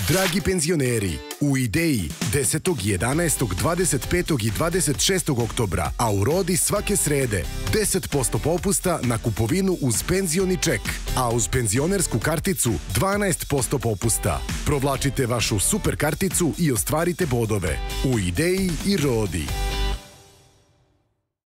Dragi penzioneri, u Ideji 10., 11., 25. i 26. oktobra, a u Rodi svake srede 10% popusta na kupovinu uz penzioni ček, a uz penzionersku karticu 12% popusta. Provlačite vašu super karticu i ostvarite bodove. U Ideji i Rodi.